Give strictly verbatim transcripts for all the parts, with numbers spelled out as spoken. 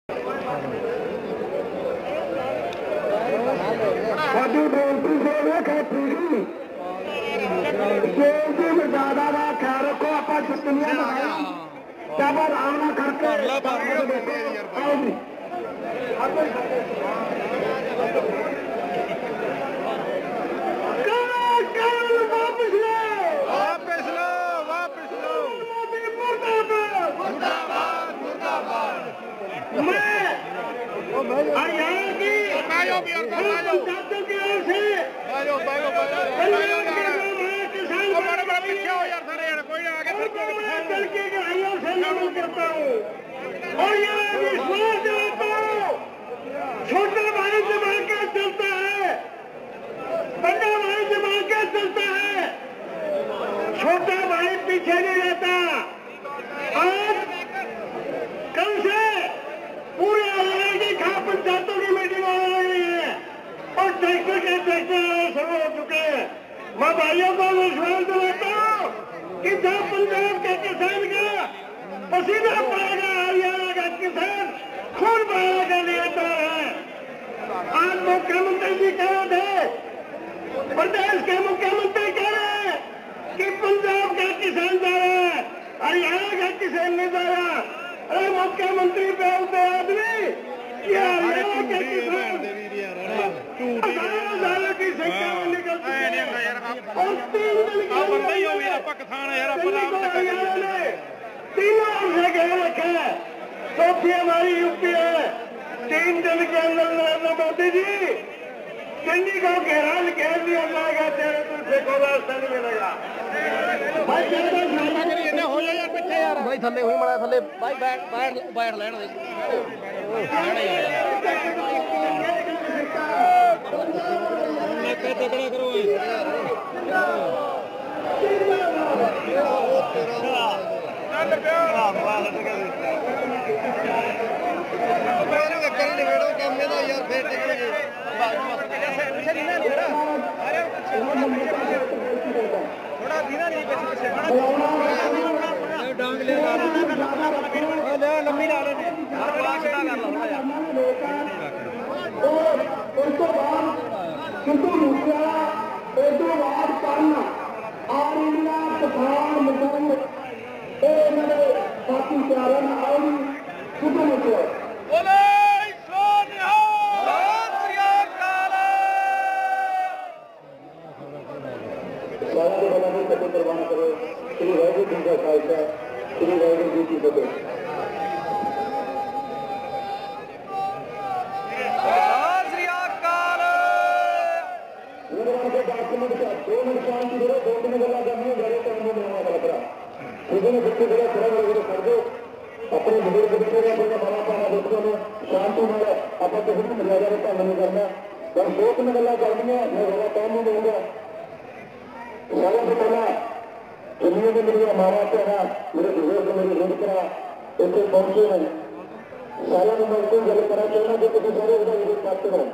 साडी बेनती से खेती जी स्टेज की मर्यादा का ख्याल रखो। आप जुत्तियां जब आराम करके छोटा भाई जमा के चलता है, बड़ा भाई जमा के चलता है, छोटा भाई पीछे नहीं रहता। आज कल से पूरे हरियाणा की खास पंचायतों की मीटिंग होने लगी है और ट्रैक्टर के ट्रैक्टर शुरू हो चुके हैं। मैं भाइयों को विश्वास दिलाता हूँ कि जब पंजाब के किसान का पसीना पाएगा, हरियाणा का किसान खून बहाने लिए तैयार है। आज मुख्यमंत्री जी कह रहे थे, प्रदेश के मुख्यमंत्री कह रहे हैं कि पंजाब का किसान जा रहा है, हरियाणा का किसान नहीं जा रहा। अरे मुख्यमंत्री पे होते आदमी ये हरियाणा के किसान अठारह साल की संख्या में निकलते हैं और तीन दिन तीनों से घेर रखे है। चौथी हमारी यूपी है। तीन दिन के अंदर नरेंद्र मोदी जी दिल्ली को घेरा घेर दिया जाएगा, तेरे दूसरे को रास्ता नहीं मिलेगा। हो जाए यार पीछे यार भाई थले हुई मड़ा थले भाई बैठ बैठ बैठ लेने दे तगड़ा करो थोड़ा धीरा नहीं पीछे पीछे डांग ले लंबी ला रहे सिद्धू मूसेवाला एडो बाद करना और इंडिया तूफान मचाई ए मेरे साथी प्यारे ना आओ सिद्धू मूसेवाला बोले सोनिया श्री अकाल सारा के बना के कटे करवाना करो श्री वाहिगुरू जी का खालसा श्री वाहिगुरू जी की फतेह। अपने बुजुर्ग बच्चे का अपना बड़ा पाना बच्चों में शांति में आप किसी भी मर्यादा का पालन नहीं करना और सोच में गला करनी है। मैं बड़ा काम नहीं दूंगा। सालों से पहला चलिए में मेरी मामा कहना मेरे बुजुर्ग मेरे रोड करा इतने पहुंचे हैं। सालों में मैं कोई गल करा चाहना जो किसी सारे विरोध करते हैं।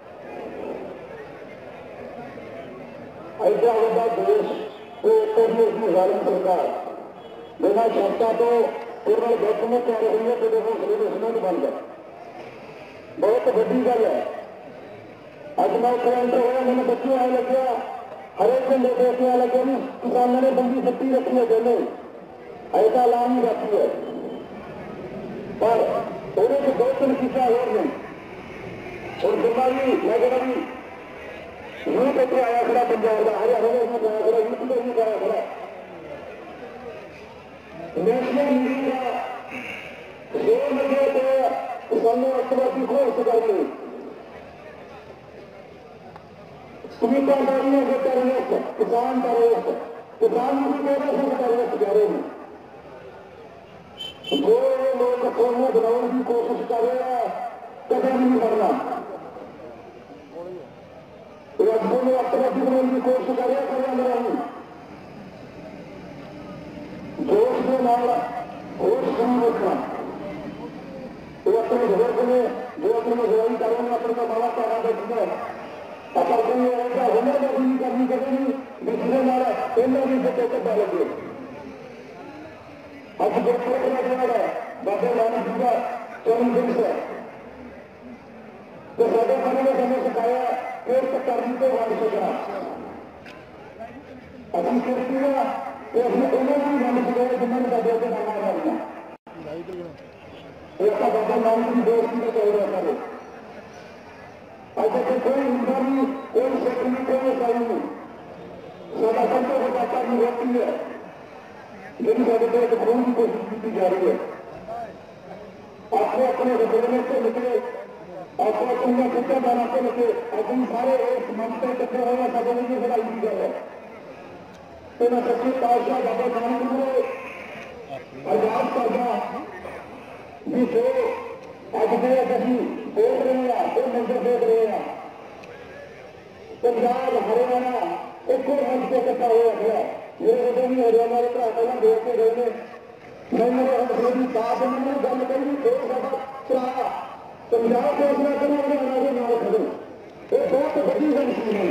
ऐसा होगा देश को इसकी जालिम सरकार बिना क्षमता तो केवल बैठ में कह रही है कि देखो सिलेबस बन गया। बहुत बड़ी गल है। अज मैं करंट होया मैंने बच्चे आए लगे हरेक दिन देखे आए लगे भी किसानों ने बंदी सट्टी रखी है दोनों ऐसा ऐलान ही रखी है पर थोड़े से दो तीन किस्सा और नहीं और बीमारी मैं कह रही यूथ इतने आया खड़ा पंजाब का हरियाणा में आया खड़ा यूथ में यूथ आया खड़ा नेशनल मीडिया दो लगे तो किसानों अर्थव्यवस्था को इस कर ली सुविधा दारियों के टेररिस्ट किसान टेररिस्ट किसान भी मेरे से टेररिस्ट कह रहे हैं। जो लोग कौमियत बनाने की कोशिश कर रहे हैं कदम नहीं करना राज्यों में अर्थव्यवस्था बनाने की कोशिश कर रहे हैं कदम जोश के नाम होश नहीं रखना तो अपने बुजुर्ग में जो अपने बुजुर्ग करेंगे अपने का बड़ा पैदा देखना अपना कोई ऐसा हुनर नहीं करनी करेगी दूसरे नारा पहले भी से कहते डालेंगे अब जो बाबे नानक जी का चरण दिवस है तो साढ़े खाने ने हमें सिखाया फिर तो करनी तो वापस सोचना अभी करती है तो अपने उन्होंने भी वापस सिखाया जिन्होंने बाबा के नाम आ रहा एक बाबा नाम की दोस्ती को कह रहा था आज तक कोई हिंसा नहीं कोई शक नहीं कोई ईसाई नहीं सोलह घंटे को जाता नहीं होती है लेकिन साढ़े देश खून की कोशिश की जा रही है आपको अपने रसोने से निकले आपको अपने खर्चा जाना से निकले अभी सारे एक मंच पर इकट्ठे हो गए सब की लड़ाई की गई है तो मैं सच्ची पातशाह बाबा खान को अरदास करदा भी जो अज के अभी देख रहे हैं वो मंजर देख रहे हैं पंजाब हरियाणा एक मंच से इकट्ठा हुआ गया मेरे बड़े भी हरियाणा के भरा पहले देख के गए मैं मेरे हौसले की बात मैंने गल कही दो साडा भरा पंजाब फैसला करो हरियाणा के नाल खड़ो ये बहुत बड़ी गल सी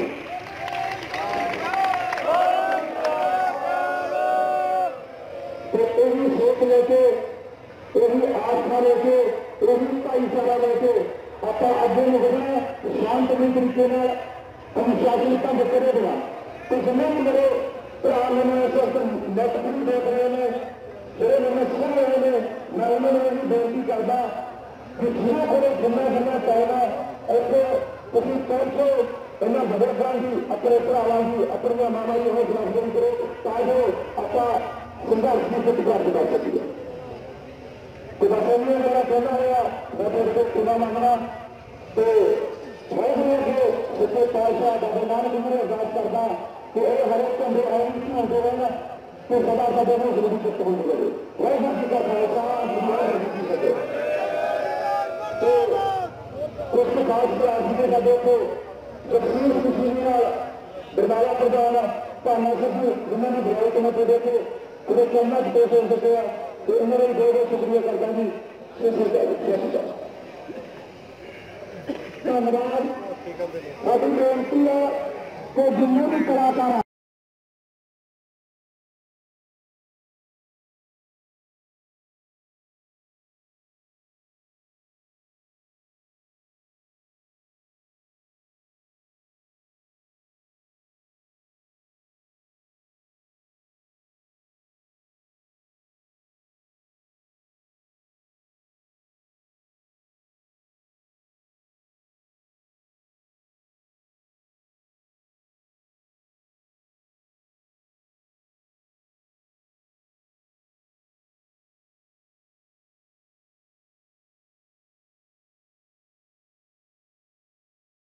तो यही सोच लेके यही आस्था लेके यही भाईचारा लेके आप अगे बढ़ना शांतमय तरीके अनुशासनता बरकरे बना तो समझ मेरे भरा मैंने इस वक्त नैट भी देख रहे हैं ਜਿਹੜੇ ਮੈਨੂੰ ਸੁਣ ਰਹੇ ਨੇ ਮੈਂ ਉਹਨਾਂ ਨੂੰ ਇਹ ਬੇਨਤੀ ਕਰਦਾ ਕਿ ਜਿਹਨਾਂ ਕੋਲੇ ਜਿੰਨਾ ਜਿੰਨਾ ਟਾਈਮ ਹੈ ਇੱਥੇ ਤੁਸੀਂ ਪਹੁੰਚੋ ਇਹਨਾਂ ਬਜ਼ੁਰਗਾਂ ਦੀ ਆਪਣੇ ਭਰਾਵਾਂ ਦੀ ਆਪਣੀਆਂ ਮਾਵਾਂ ਦੀ ਹੌਸਲਾ ਅਫਜ਼ਾਈ ਕਰੋ ਤਾਂ ਜੋ ਆਪਾਂ ਸੰਘਰਸ਼ ਦੀ ਜਿੱਤ ਪ੍ਰਾਪਤ ਕਰ ਸਕੀਏ ਤੇ ਬਸ ਇਹ ਮੇਰਾ ਕਹਿਣਾ ਹੋਇਆ ਮੈਂ ਤੁਹਾਡੇ ਕੋਲ ਖੁਦਾ ਮੰਗਣਾ ਤੇ ਮੈਂ ਕਿ ਸੱਚੇ ਪਾਤਸ਼ਾਹ ਬਾਬਾ ਨਾਨਕ ਜੀ ਨੂੰ ਅਰਦਾਸ ਕਰਦਾ ਕਿ ਇਹ ਹਰੇਕ ਝੰਡੇ ਆਉਣ ਨਹੀਂ ਹੁੰਦੇ ਰਹਿਣਾ तो सदा सदा में जरूरी चित्त बंद करे वैसा जी का खालसा जी सके तो कुछ खास के आदमी का देखो जगदीश खुशी बरनाला प्रधान भाना सिद्धू जिन्होंने बुराई को मत देखे उन्हें कहना पेश हो सके तो उन्होंने भी बहुत बहुत शुक्रिया करता जी धन्यवाद। साड़ी बेनती है कि जिन्हों भी कलाकार